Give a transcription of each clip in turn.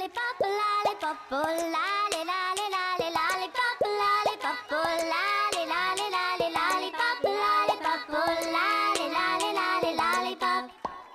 lollipop, lollipop, lolly, lolly, lolly, lollipop, lollipop, lolly, lolly, lolly, lollipop, lollipop, lolly, lolly, lolly, lollipop.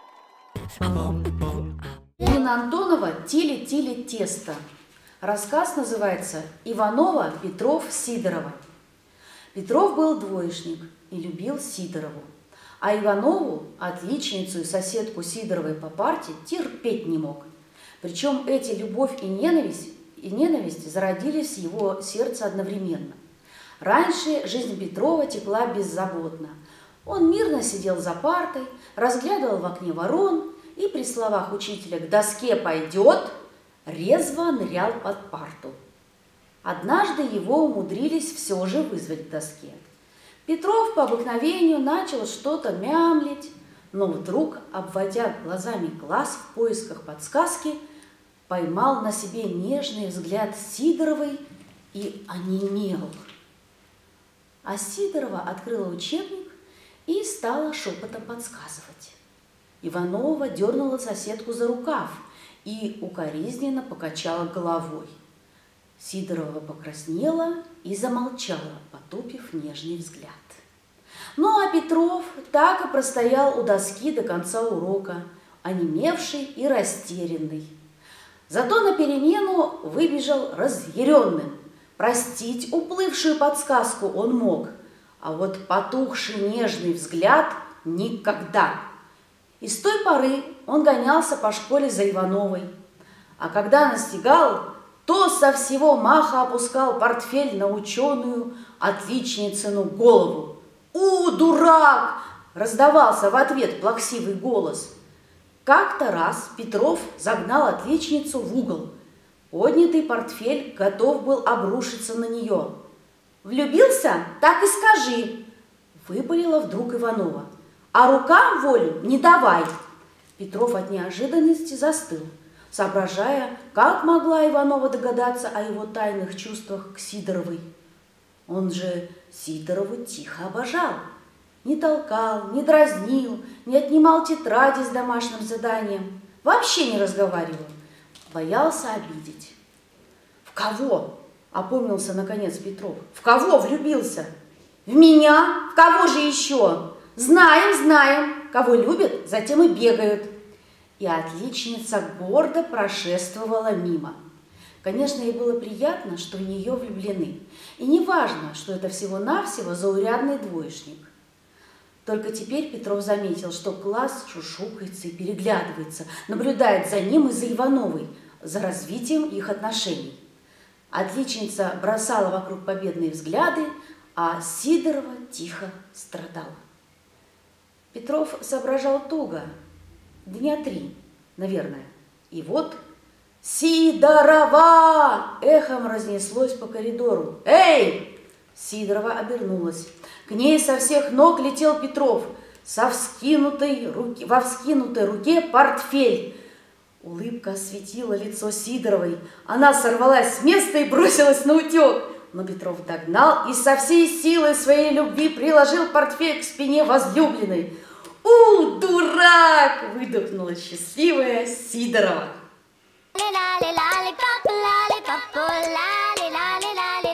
Нина Антонова «Тили-тили тесто». Рассказ называется «Иванова, Петров, Сидорова». Петров был двоечник и любил Сидорову, а Иванову, отличницу и соседку Сидоровой по парте, терпеть не мог. Причем эти любовь и ненависть зародились в его сердце одновременно. Раньше жизнь Петрова текла беззаботно. Он мирно сидел за партой, разглядывал в окне ворон и при словах учителя «к доске пойдет» резво нырял под парту. Однажды его умудрились все же вызвать к доске. Петров по обыкновению начал что-то мямлить, но вдруг, обводя глазами класс в поисках подсказки, поймал на себе нежный взгляд Сидоровой и онемел. А Сидорова открыла учебник и стала шепотом подсказывать. Иванова дернула соседку за рукав и укоризненно покачала головой. Сидорова покраснела и замолчала, потупив нежный взгляд. Ну а Петров так и простоял у доски до конца урока, онемевший и растерянный. Зато на перемену выбежал разъяренным. Простить уплывшую подсказку он мог, а вот потухший нежный взгляд никогда. И с той поры он гонялся по школе за Ивановой, а когда настигал, то со всего маха опускал портфель на ученую отличницыну голову. «У, дурак!» – раздавался в ответ плаксивый голос. Как-то раз Петров загнал отличницу в угол. Поднятый портфель готов был обрушиться на нее. «Влюбился? Так и скажи!» – выпалила вдруг Иванова. «А рукам волю не давай!» Петров от неожиданности застыл, соображая, как могла Иванова догадаться о его тайных чувствах к Сидоровой. Он же Сидорову тихо обожал. Не толкал, не дразнил, не отнимал тетради с домашним заданием, вообще не разговаривал, боялся обидеть. «В кого?» – опомнился наконец Петров. «В кого влюбился?» «В меня? В кого же еще? Знаем, знаем. Кого любят, затем и бегают». И отличница гордо прошествовала мимо. Конечно, ей было приятно, что в нее влюблены. И не важно, что это всего-навсего заурядный двоечник. Только теперь Петров заметил, что класс шушукается и переглядывается, наблюдает за ним и за Ивановой, за развитием их отношений. Отличница бросала вокруг победные взгляды, а Сидорова тихо страдала. Петров соображал туго, дня 3, наверное. И вот «Сидорова!» эхом разнеслось по коридору. «Эй!» Сидорова обернулась. К ней со всех ног летел Петров, во вскинутой руке портфель. Улыбка осветила лицо Сидоровой. Она сорвалась с места и бросилась наутек. Но Петров догнал и со всей силой своей любви приложил портфель к спине возлюбленной. «У, дурак!» – выдохнула счастливая Сидорова. Lollipop, lollipop, lolly, lolly, lolly.